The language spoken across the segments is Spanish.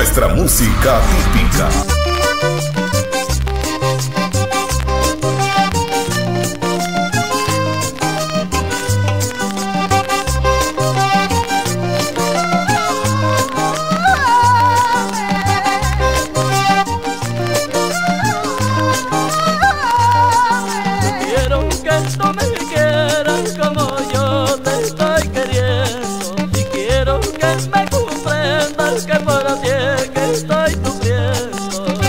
nuestra música típica. Quiero que tú me quieras como yo te estoy queriendo, y quiero que me comprendas que por ti es que estoy sufriendo.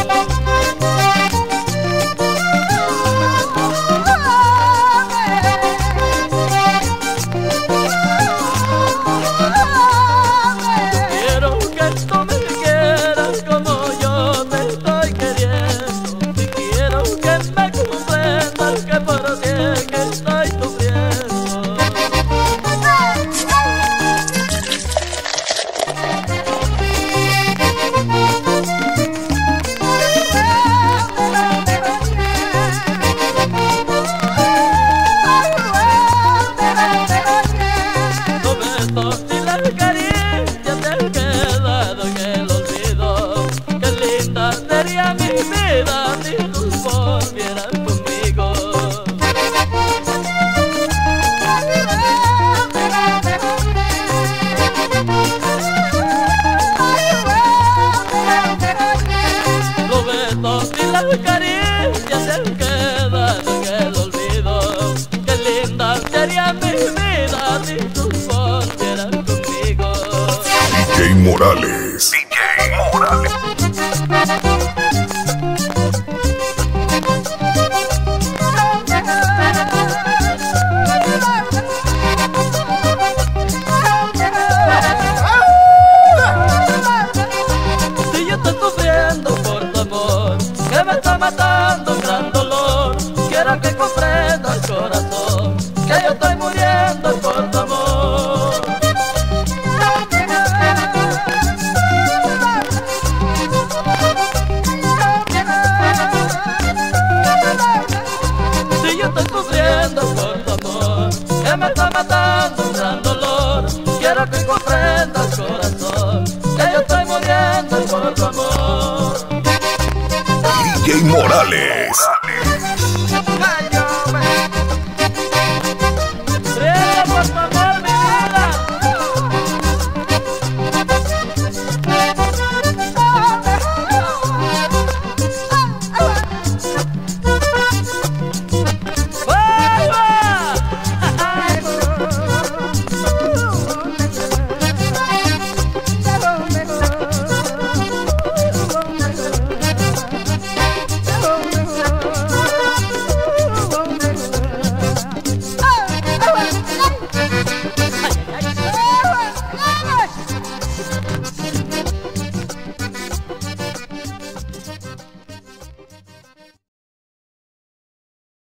Quiero que tú me quieras como yo te estoy queriendo, y quiero que me comprendas que por ti es que estoy sufriendo. Los besos y las caricias te han quedado en el olvido. Qué linda sería mi vida si tú volvieras conmigo. Los besos y las caricias te han quedado en el olvido. Qué linda sería mi vida si tú volvieras conmigo. DJ Morales. DJ Morales. Si yo estoy sufriendo por tu amor, que me está matando un gran dolor, quiero que comprendas, corazón, que yo estoy muriendo por tu amor. Si yo estoy sufriendo por tu amor, que me está matando un gran dolor, quiero que comprendas, corazón, que yo estoy muriendo por tu amor. DJ Morales. Ay,